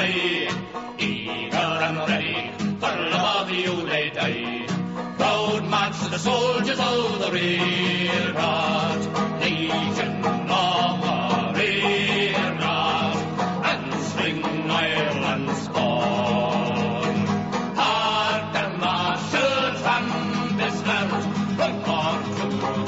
high, eager and ready, for love of you they die. Proud march the soldiers of the rear guard, Legion of the rear guard, and swing Ireland's corn. Hark the martial trumpets herald, from Cork to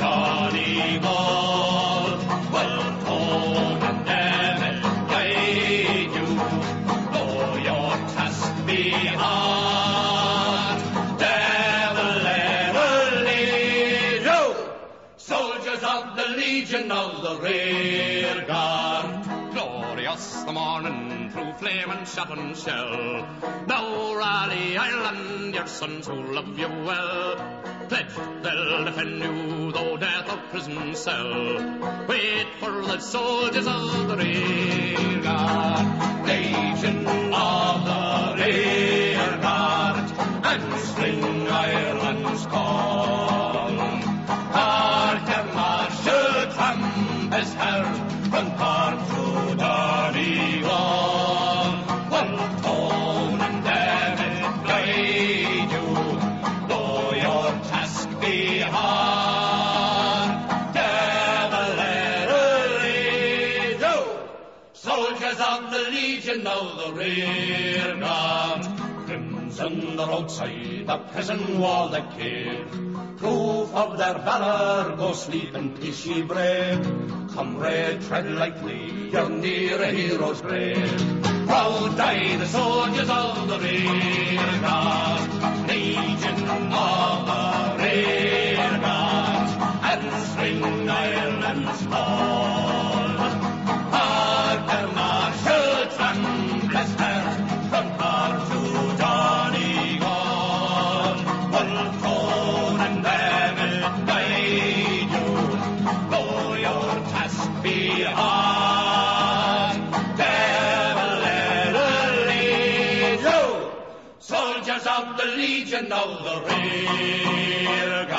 Donegal. Well told and Devil guide you, though your task be hard. Devil ever lead you, soldiers of the Legion of the rear guard. Glorious the morning through flame and shot and shell. Now rally Ireland, your sons who love you well. Pledged they'll defend you, though death or prison cell. Wait for the soldiers of the rear guard, Legion of the rear guard, and string Ireland's call. Hark the martial trumpets heard, from Cork to Donegal. One tone and David guide you, though your task be hard. Devil ever lead you, soldiers of the Legion of the rear guard. Crimson the roadside, the prison wall, the cave, proof of their valour, go sleep in peace, ye brave. Comrade, tread lightly, you're near a hero's grave. Proud die the soldiers of the rear guard, Legion of the rear guard, and swing Ireland's call. Hark the martial trumpets heard, from Cork to Donegal. One tone and Devil guide you, though your task be hard. Devil ever lead you, soldiers of the Legion of the rear guard.